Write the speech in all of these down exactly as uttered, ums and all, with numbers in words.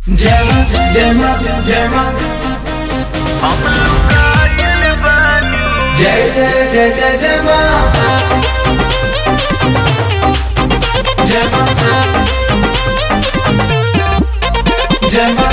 जय मां जय मां जय मां हम लोग आइल बानी। जय जय जय जय जय मां जय मां जय मां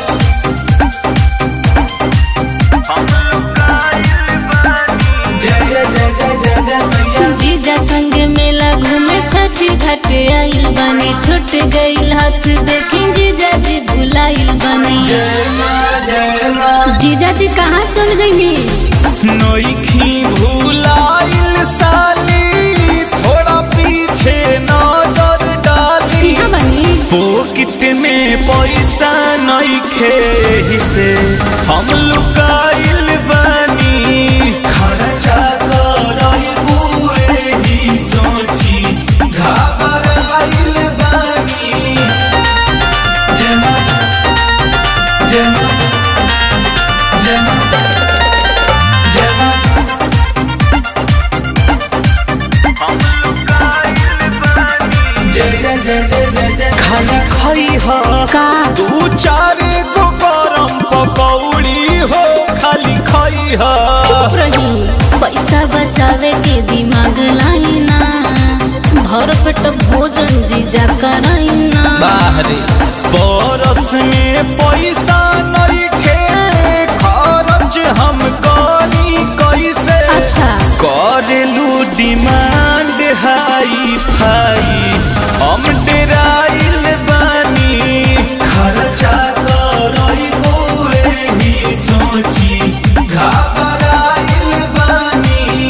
हम लोग आइल बानी। जय जय जय जय जय जय मैया। जीजा संग मेला घूमे छठी घाट आइल बानी। छूट गइल हाथ देखी जीजा जी भुलाइल बानी। जय मां जय मां। जीजा जी कहाँ चल गई? नोइखी भुलाइल साली, थोड़ा पीछे नजर डाली। यहाँ बनी पॉकेट में पैसा नइखे हिसे हम लुकाइल बानी। खर्चा करइबू एही सोची घबराइल बानी। जय मां जय मां जय मां जय मां हम लोग आइल बानी। जय जय जय जय जय जय। खाली खाई हा का दू चार गो गरम पकौड़ी हो, खाली खाई हा। चुप रही, पैसा बचावे के दिमाग लाइना। भर पेट भोजन जीजा कराइना। बाहरे बरस में पैसा नइखे, खर्च हम करी कैसे? अच्छा करेलू डिमांड हाई फाई, हम डेराइल बानी। खर्चा करइबू एही सोची घबराइल बानी।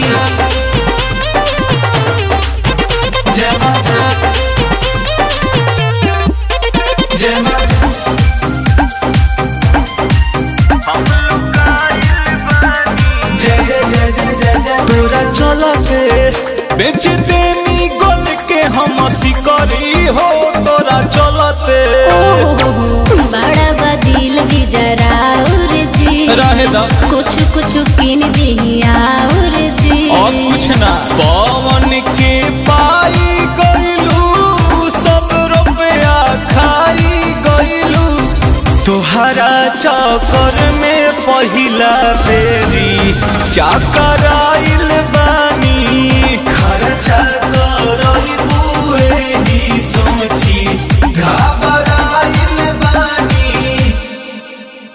जय मां जय मां हम लोग आइल बानी। जय जय जय जय जय जय। तोरा चलते बेच देनी गोल के हम सिकरी हो। तोरा चलते ओहो बड़ा बदिल जीजा राउर जी। रहे दा कुछ कुछ किन दियाउर जी। और कुछ ना पवन के पाई गइलू, सब रुपया खाई गइलू। तोहरा चक्कर में पहिला बेरी चक्कर आई